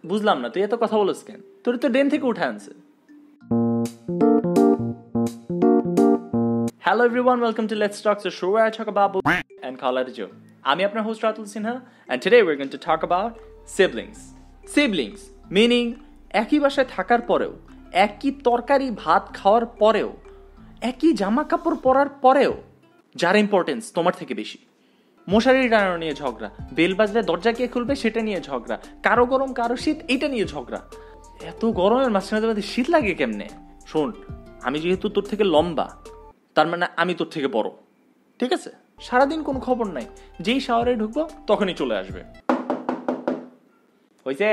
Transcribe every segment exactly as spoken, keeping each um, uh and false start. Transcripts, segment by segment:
বুঝলাম না তুই এত কথা বলছ কেন? তোর তো ডেন থেকে উঠে আনছে। Hello everyone, welcome to Let's Talk, the show where I talk about bull and call it a joke. আমি আপনার host Ratul Sinha and today we're going to talk about siblings. Siblings meaning একই বাসায় থাকার পরেও, একই তরকারি ভাত খাওয়ার পরেও, একই জামা কাপড় পরার পরেও যার ইম্পর্টেন্স তোমার থেকে বেশি। মশারি টানানো নিয়ে ঝগড়া, বেল বাজলে দরজা কে খুলবে সেটা নিয়ে ঝগড়া, কারো গরম কারো শীত এইটা নিয়ে ঝগড়া। এত গরমের মাঝখানে শীত লাগে কেমনে? শোন, আমি যেহেতু তোর থেকে লম্বা, তার মানে আমি তোর থেকে বড়, ঠিক আছে? সারাদিন কোনো খবর নাই, যেই শাওয়ারে ঢুকবো তখনই চলে আসবে। হইছে?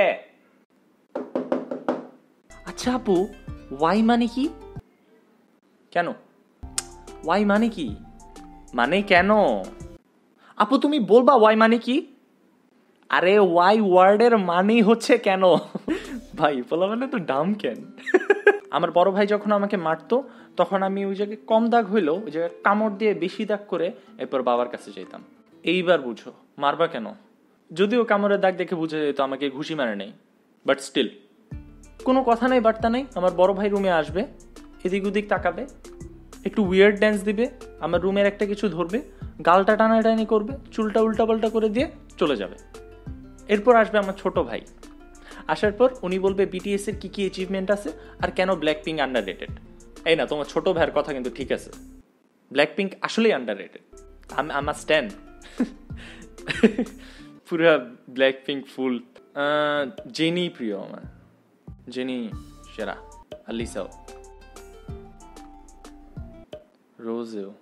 আচ্ছা আপু, ওয়াই মানে কি? কেন ওয়াই মানে কি? মানে কেন আপু তুমি বলবা ওয়াই মানে কি? আরে ওয়াই ওয়ার্ডের মানেই হচ্ছে কেন। ভাই বলা মানে তো ডাম কেন? আমার বড় ভাই যখন আমাকে মারতো তখন আমি ওই জায়গায় কম দাগ হইলো ওই জায়গায় কামড় দিয়ে বেশি দাগ করে এরপর বাবার কাছে যেতাম। এইবার বুঝো মারবা কেন? যদিও কামড়ের দাগ দেখে বুঝে যেত আমাকে ঘুষি মারে নেই, বাট স্টিল কোনো কথা নেই বার্তা নেই। আমার বড় ভাই রুমে আসবে, এদিক ওদিক তাকাবে, একটু উইয়ার্ড ড্যান্স দিবে, আমার রুমের একটা কিছু ধরবে, গালটা টানাটানি করবে, চুলটা উল্টা পাল্টা করে দিয়ে চলে যাবে। এরপর আসবে আমার ছোট ভাই, আসার পর উনি বলবে বিটিএস এর কি কি অ্যাচিভমেন্ট আছে আর কেন ব্ল্যাক পিঙ্ক আন্ডার রেটেড। এই না, তোমার ছোট ভাইয়ের কথা কিন্তু ঠিক আছে, ব্ল্যাক পিঙ্ক আসলেই আন্ডার রেটেড। আমার স্ট্যান্ড পুরা ব্ল্যাক পিঙ্ক ফুল। জেনি প্রিয় আমার, জেনি সেরা, আলিসাও, রোজেও।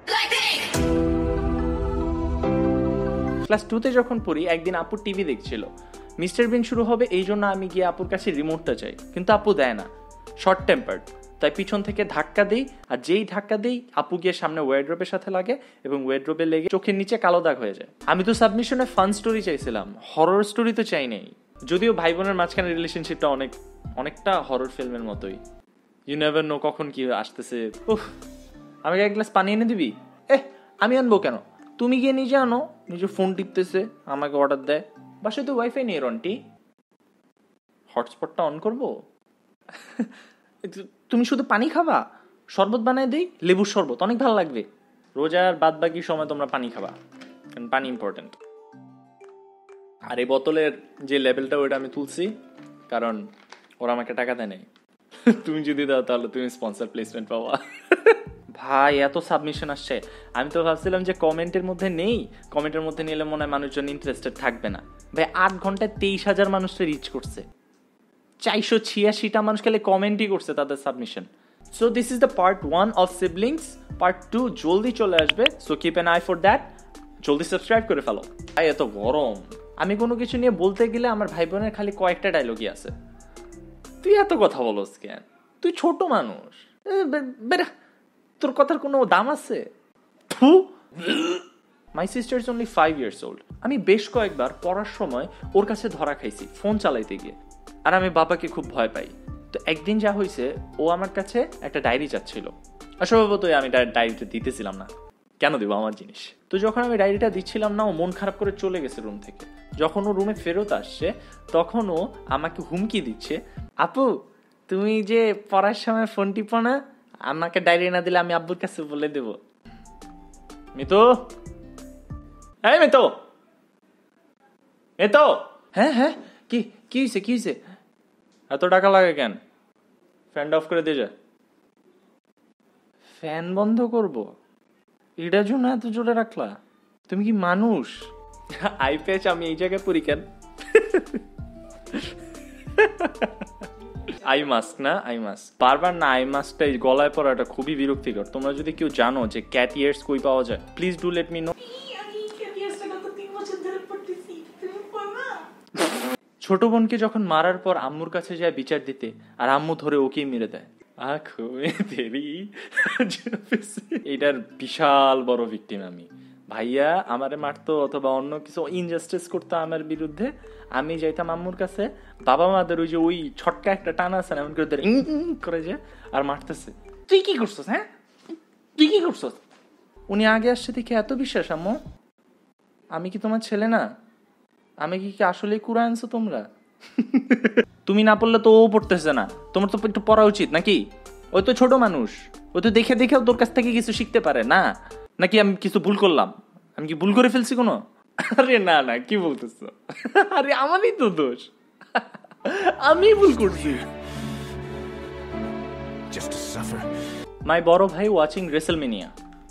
ক্লাস টুতে যখন পড়ি একদিন আপুর টিভি দেখছিল, মিস্টার বিন শুরু হবে, এই জন্য আমি গিয়ে আপুর কাছে রিমোটটা চাই, কিন্তু আপু দেয় না, শর্ট টেম্পার্ড। তাই পিছন থেকে ধাক্কা দেই, আর যেই ধাক্কা দেই আপু গিয়ে সামনে ওয়ার্ড্রোবের সাথে লাগে এবং ওয়ার্ড্রোবে লেগে চোখের নিচে কালো দাগ হয়ে যায়। আমি তো সাবমিশনে ফান স্টোরি চাইছিলাম, হরর স্টোরি তো চাই নাই। যদিও ভাই বোনের মাঝখানে রিলেশনশিপটা অনেক অনেকটা হরর ফিল্মের মতোই। ইউ নেভার নো কখন কি আসতেছে। উফ, আমাকে এক গ্লাস পানি এনে দিবি? এ আমি আনবো কেন, তুমি গিয়ে নিজে আনো। নিজে ফোন টিপতেছে, আমাকে অর্ডার দেয়। বাসায় তো ওয়াইফাই নেই রন্টি, হটস্পটটা অন করবো? তুমি শুধু পানি খাবা? শরবত বানায় দেই, লেবুর শরবত, অনেক ভালো লাগবে। রোজার বাদ বাকি সময় তোমরা পানি খাবা, কারণ পানি ইম্পর্টেন্ট। আর এই বোতলের যে লেভেলটা ওইটা আমি তুলছি কারণ ওরা আমাকে টাকা দেয় নাই। তুমি যদি দাও তাহলে তুমি স্পন্সর প্লেসমেন্ট পাওয়া। ভাই এত সাবমিশন আসছে, আমি তো ভাবছিলাম যে কমেন্টের মধ্যে নেই, কমেন্টের মধ্যে নিলে মনে হয় মানুষজন ইন্টারেস্টেড থাকবে না। ভাই আট ঘন্টায় তেইশ হাজার মানুষকে রিচ করছে, চারশো ছিয়াশিটা মানুষ খালি কমেন্টই করছে তাদের submission. So this is the part one of siblings. Part two জলদি চলে আসবে, so keep an eye for that. জলদি সাবস্ক্রাইব করে ফেলো। ভাই এত গরম, আমি কোনো কিছু নিয়ে বলতে গেলে আমার ভাই বোনের খালি কয়েকটা ডায়লগই আছে। তুই এত কথা বলস কেন? তুই ছোট মানুষ, বেরা, তোর কথার কোনো দাম আছে? My sister is only five years old. আমি বেশ কয়েকবার পড়ার সময় ওর কাছে ধরা খাইছি ফোন চালাইতে গিয়ে, আর আমি বাবাকে খুব ভয় পাই। তো একদিন যা হয়েছে, ও আমার কাছে একটা ডায়েরি চাচ্ছিল, আর স্বভাবতই আমি ডায়েরিটা দিতেছিলাম না, কেন দিব আমার জিনিস। তো যখন আমি ডায়েরিটা দিচ্ছিলাম না, ও মন খারাপ করে চলে গেছে রুম থেকে। যখন ও রুমে ফেরত আসছে তখন ও আমাকে হুমকি দিচ্ছে, আপু তুমি যে পড়ার সময় ফোন টিপো না, আমাকে ডায়েরি না দিলে আমি আব্বুর কাছে বলে দেব। মিতু, এই মিতু, মিতু, হ্যাঁ হ্যাঁ কি কি হয়েছে কি হয়েছে? এত টাকা লাগে কেন? ফ্যানটা অফ করে দিয়ে যা। ফ্যান বন্ধ করবো? এটার জন্য এত জোরে রাখলা? তুমি কি মানুষ? আই প্যাচ আমি এই জায়গায় পরি কেন? আই মাস্ক না, আই মাস্ক বারবার না, আই মাস্কটা গলায় পরাটা খুবই বিরক্তিকর। তোমরা যদি কেউ জানো যে ক্যাট ইয়ার্স কই পাওয়া যায়, please do let me know. ছোট বোনকে যখন মারার পর আম্মুর কাছে যায় বিচার দিতে, আর আম্মু ধরে ওকেই মেরে দেয়। এইটার বিশাল বড় ভিকটিম আমি। ভাইয়া আমারে মারতো অথবা অন্য কিছু ইনজাস্টিস করতো আমার বিরুদ্ধে, আমি যাইতাম আম্মুর কাছে, বাবা মাদের ওই যে ওই ছটকা একটা টানা আছে না, এমন করে করে যে আর মারতেছে, তুই কি করছস? হ্যাঁ তুই কি করছস? উনি আগে আসছে দেখে এত বিশ্বাস। আম্মু আমি কি তোমার ছেলে না? আমি কি আসলে কুরআন আনছো তোমরা? তুমি না পড়লে তো ও পড়তেছে না, তোমার তো একটু পড়া উচিত নাকি? ওই তো ছোট মানুষ, ওই তো দেখে দেখেও তোর কাছ থেকে কিছু শিখতে পারে না। নাকি আমি কিছু ভুল করলাম? আমি কি ভুল করে ফেলছি কোনো? আরে না না, কি বলতেছো? আরে আমারই তো দোষ, আমি ভুল করছি। মাই বড় ভাই ওয়াচিং রেসলমেনিয়া।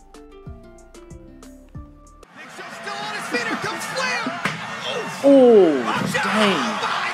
ও dang.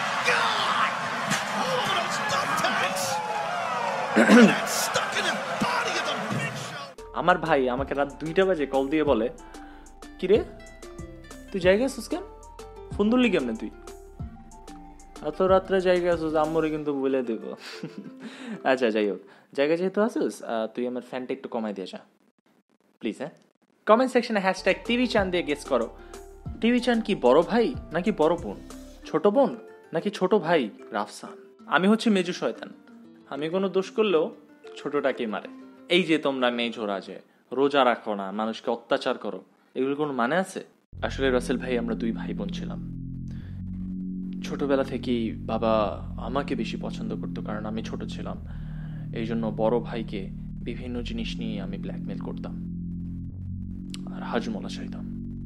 আমার ভাই আমাকে রাত দুইটা বাজে কল দিয়ে বলে, কিরে তুই জায়গা আছিস কেন? ফোন ধরলি কেমনে তুই? এত রাত্রে জায়গা আছিস, আম্মুরে কিন্তু বলে দেব। আচ্ছা যাই হোক, জায়গা যেহেতু আছিস তুই আমার ফ্যানটা একটু কমাই দিয়ে যা প্লিজ। হ্যাঁ, কমেন্ট সেকশনে হ্যাশট্যাগ টিভি চান দিয়ে গেস করো, টিভি চান কি বড় ভাই নাকি বড় বোন, ছোট বোন নাকি ছোট ভাই রাফসান? আমি হচ্ছে মেজু শয়তান, আমি কোনো দোষ করলেও ছোটটাকে মারে। এই যে তোমরা মেজো রাজে রোজা রাখো না, মানুষকে অত্যাচার করো, এগুলো কোনো মানে আছে? আসলে রাসেল ভাই আমরা দুই ভাই বোন ছিলাম। ছোটবেলা থেকেই বাবা আমাকে বেশি পছন্দ করতো, কারণ আমি ছোট ছিলাম। এই জন্য বড় ভাইকে বিভিন্ন জিনিস নিয়ে আমি ব্ল্যাকমেল করতাম আর হাজমলা চাইতাম।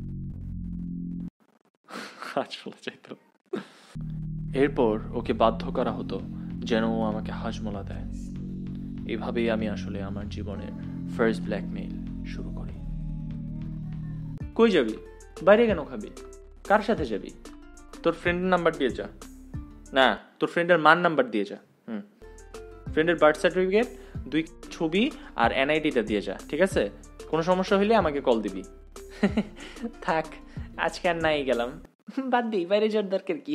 হাজমলা চাইতাম এরপর ওকে বাধ্য করা হতো যেন ও আমাকে হাজমলা দেয়। এভাবেই আমি আসলে আমার জীবনের ফার্স্ট ব্ল্যাকমেইল শুরু করি। কই যাবি? বাইরে কেন খাবি? কার সাথে যাবি? তোর ফ্রেন্ডের নাম্বার দিয়ে যা। না, তোর ফ্রেন্ডের মার নাম্বার দিয়ে যা। হুম, ফ্রেন্ডের বার্থ সার্টিফিকেট, দুই ছবি আর এনআইডিটা দিয়ে যা, ঠিক আছে? কোনো সমস্যা হইলে আমাকে কল দিবি। থাক, আজকে আর নাই গেলাম, বাদ দিই, বাইরে যাওয়ার দরকার কি?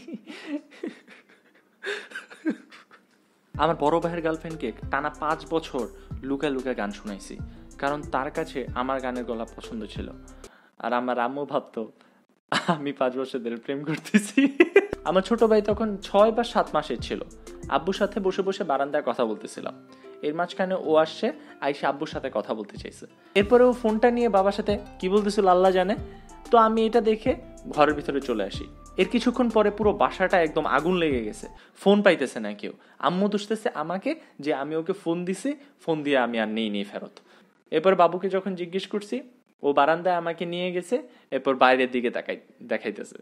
আমার বড় ভাইয়ের গার্লফ্রেন্ডকে টানা পাঁচ বছর লুকা লুকা গান শোনাইছি, কারণ তার কাছে আমার গানের গলা পছন্দ ছিল। আর আমার আম্মু ভাবতো আমি পাঁচ বছর ধরে প্রেম করতেছি। আমার ছোট ভাই তখন ছয় বা সাত মাসের ছিল। আব্বুর সাথে বসে বসে বারান্দায় কথা বলতেছিলাম। এর মাঝখানে ও আসছে, আইসা আব্বুর সাথে কথা বলতে চাইছে। এরপরে ও ফোনটা নিয়ে বাবার সাথে কি বলতেছিল আল্লাহ জানে। তো আমি এটা দেখে ঘরের ভিতরে চলে আসি। এর কিছুক্ষণ পরে পুরো বাসাটা একদম আগুন লেগে গেছে, ফোন পাইতেছে না কেউ। আম্মু দুষতেছে আমাকে যে আমি ওকে ফোন দিছি, ফোন দিয়ে আমি আর নেই নেই ফেরত। এরপর বাবুকে যখন জিজ্ঞেস করছি, ও বারান্দায় আমাকে নিয়ে গেছে, এরপর বাইরের দিকে তাকাই দেখাইতেছে।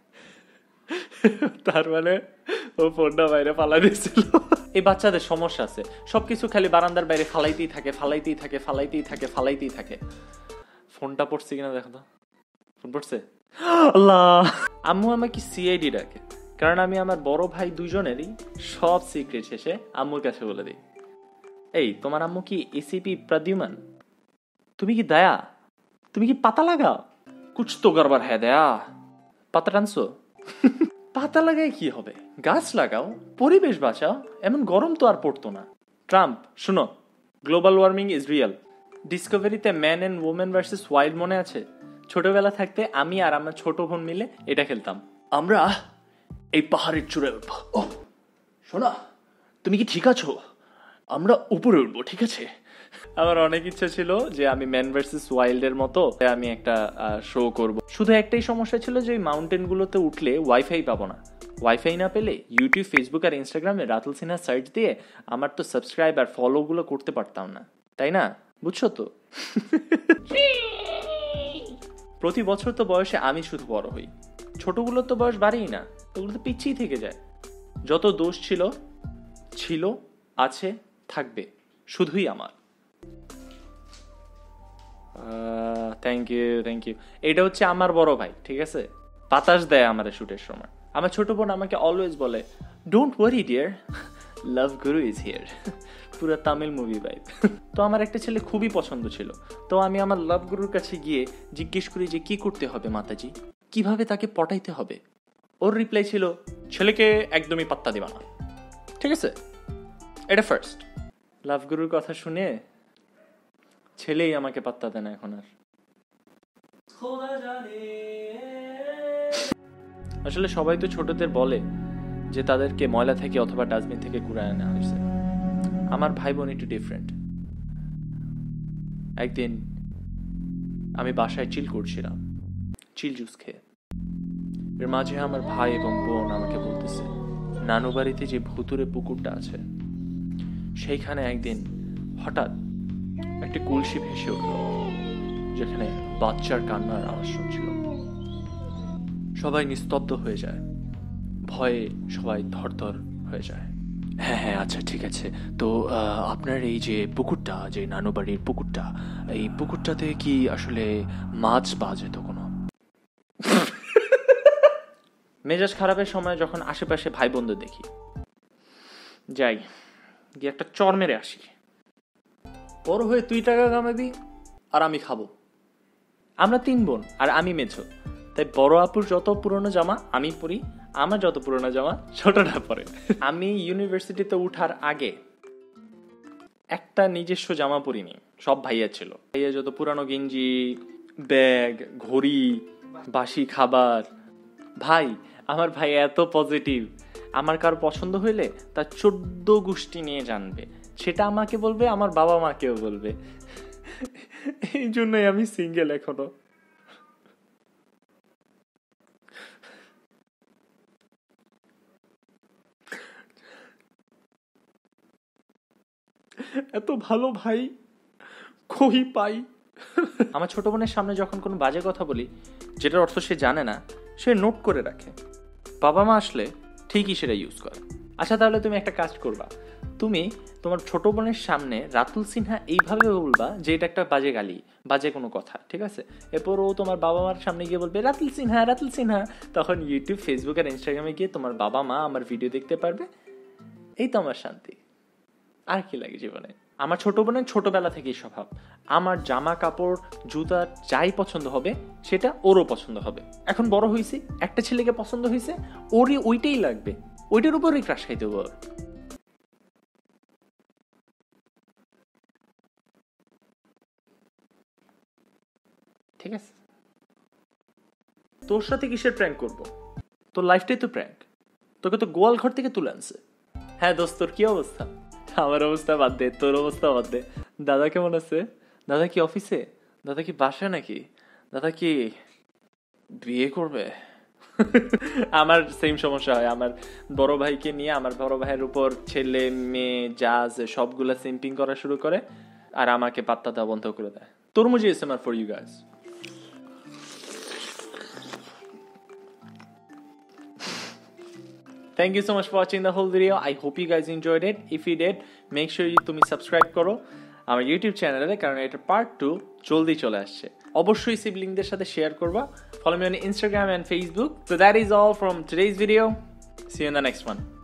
তার মানে ও ফোনটা বাইরে ফালাই দিয়েছিল। এই বাচ্চাদের সমস্যা আছে, সবকিছু খালি বারান্দার বাইরে ফালাইতেই থাকে ফালাইতেই থাকে ফালাইতেই থাকে ফালাইতেই থাকে। ফোনটা পড়ছে কিনা দেখো তো, ফোন পড়ছে। আল্লাহ, আম্মু আমাকে সিআইডি ডাকে, কারণ আমি আমার বড় ভাই দুজনেরই সব সিক্রেট শেষে আম্মুর কাছে বলে দিই। এই তোমার আম্মু কি এসিপি প্রদ্যুমান? তুমি কি দয়া? তুমি কি পাতা লাগাও? কুছ তো গড়বড় হ্যায় দয়া, পাতা টানছো? পাতা লাগায় কি হবে, গাছ লাগাও, পরিবেশ বাঁচাও, এমন গরম তো আর পড়তো না। ট্রাম্প, শুনো, গ্লোবাল ওয়ার্মিং ইজ রিয়েল। ডিসকভারিতে man and women versus wild মনে আছে? ছোটবেলা থাকতে আমি আর আমার ছোট বোন মিলে এটা খেলতাম। আমরা এই পাহাড়ের চূড়ায় উঠবো। ও শোনা, তুমি কি ঠিক আছো? আমরা উপরে উঠবো, ঠিক আছে? আমার অনেক ইচ্ছা ছিল যে আমি ম্যান ভার্সেস ওয়াইল্ডের মতো আমি একটা শো করব। শুধু একটাই সমস্যা ছিল যে ওই মাউন্টেন গুলোতে উঠলে ওয়াইফাই পাবো না। ওয়াইফাই না পেলে ইউটিউব, ফেসবুক আর ইনস্টাগ্রামে রাতুল সিনহা সার্চ দিয়ে আমার তো সাবস্ক্রাইব আর ফলো গুলো করতে পারতাম না, তাই না? বুঝছো তো? প্রতি বছর তো বয়সে আমি শুধু বড় হই, ছোটগুলোর তো বয়স বাড়েই না, ওগুলো তো পিছিয়ে থেকে যায়। যত দোষ ছিল ছিল আছে থাকবে শুধুই আমার। Thank you thank you. এটা হচ্ছে আমার বড় ভাই, ঠিক আছে? বাতাস দেয় আমার শুটের সময়। আমার ছোট বোন আমাকে অলওয়েজ বলে, don't worry deer, love Guru is here. পুরো তামিল মুভি ভাইব। তো আমার একটা ছেলে খুবই পছন্দ ছিল, তো আমি আমার লাভ গুরুর কাছে গিয়ে জিজ্ঞেস করি যে কি করতে হবে মাতাজি, কিভাবে তাকে পটাইতে হবে। ওর রিপ্লাই ছিল, ছেলেকে একদমই পাত্তা দিবা না, ঠিক আছে? এটা ফার্স্ট। লাভ গুরুর কথা শুনে ছেলেই আমাকে পাত্তা দেয় না এখন আর। আসলে সবাই তো ছোটদের বলে যে তাদেরকে ময়লা থেকে অথবা ডাস্টবিন থেকে কুড়ায় আনা হয়েছে। আমার ভাই বোন একটু ডিফারেন্ট। একদিন আমি বাসায় চিল করছিলাম, চিল জুস খেয়ে। এর মাঝে আমার ভাই এবং বোন আমাকে বলতেছে, নানু বাড়িতে যে ভুতুরে পুকুরটা আছে সেইখানে একদিন হঠাৎ একটি কলসি ভেসে উঠল, যেখানে বাচ্চার কান্নার আওয়াজ শুনছিল। সবাই নিস্তব্ধ হয়ে যায়, ভয়ে সবাই ধরধর হয়ে যায়। হ্যাঁ হ্যাঁ আচ্ছা ঠিক আছে, তো আপনার এই যে পুকুরটা, যে নানু বাড়ির পুকুরটা, এই পুকুরটাতে কি আসলে মাছ পাওয়া যেত কোনো? মেজাজ খারাপের সময় যখন আশেপাশে ভাই বোনদের দেখি, যাই গিয়ে একটা চর মেরে আসি। বড় হয়ে তুই টাকা কামাবি আর আমি খাবো। আমরা তিন বোন আর আমি মেছো, তাই বড় আপুর যত পুরনো জামা আমি পরি, আমার যত পুরনো জামা ছোটটা পরে। আমি ইউনিভার্সিটিতে উঠার আগে একটা নিজস্ব জামা পরিনি, সব ভাইয়া ছিল। ভাইয়া যত পুরানো গেঞ্জি, ব্যাগ, ঘড়ি, বাসি খাবার। ভাই আমার ভাই এত পজিটিভ, আমার কারো পছন্দ হইলে তার চোদ্দ গোষ্ঠী নিয়ে জানবে, সেটা আমাকে বলবে, আমার বাবা মাকেও বলবে। এই জন্যই আমি সিঙ্গেল এখনো। এত ভালো ভাই কই পাই? আমার ছোট বোনের সামনে যখন কোনো বাজে কথা বলি যেটার অর্থ সে জানে না, সে নোট করে রাখে। বাবা মা আসলে ঠিকই সেটা ইউজ করে। আচ্ছা তাহলে তুমি একটা কাজ করবা, তুমি তোমার ছোট বোনের সামনে রাতুল সিনহা এইভাবে বলবা যে এটা একটা বাজে গালি, বাজে কোনো কথা, ঠিক আছে? এরপর ও তোমার বাবা মার সামনে গিয়ে বলবে রাতুল সিনহা রাতুল সিনহা। তখন ইউটিউব, ফেসবুক আর ইনস্টাগ্রামে গিয়ে তোমার বাবা মা আমার ভিডিও দেখতে পারবে। এই তো আমার শান্তি, আর কি লাগে জীবনে? আমার ছোট বোনের ছোটবেলা থেকেই স্বভাব, আমার জামা কাপড় জুতা যাই পছন্দ হবে সেটা ওরও পছন্দ হবে। এখন বড় হয়েছি, একটা ছেলেকে পছন্দ হয়েছে, ওরই ওইটাই লাগবে, ওইটার উপরই ক্রাশ খাইতে হবে ওর। ঠিক আছে, তোর সাথে কিসের প্র্যাঙ্ক করবো? তোর লাইফটাই তো প্র্যাঙ্ক, তোকে তো গোয়াল ঘর থেকে তুলে আনছে। হ্যাঁ দোস্ত, তোর কি অবস্থা? আমার অবস্থা বাদ দে, তোর অবস্থা বাদ দে। দাদা কেমন আছে? দাদা কি অফিসে? দাদা কি বাসায় নাকি? দাদা কি বিয়ে করবে? আমার সেম সমস্যা হয়, আমার বড় ভাইকে নিয়ে আমার বড় ভাইয়ের উপর ছেলে মেয়ে যা আছে সবগুলা সিম্পিং করা শুরু করে, আর আমাকে পাত্তা দেওয়া বন্ধ করে দেয়। তরমুজ S M R for you guys. Thank you so much for watching the whole video. I hope you guys enjoyed it. If you did, make sure you তুমি subscribe করো আমার ইউটিউব চ্যানেলে, কারণ এটা পার্ট টু জলদি চলে আসছে। অবশ্যই সিবলিংদের সাথে শেয়ার করবা। Follow me on Instagram and Facebook. So that is all from today's video. See you in the next one.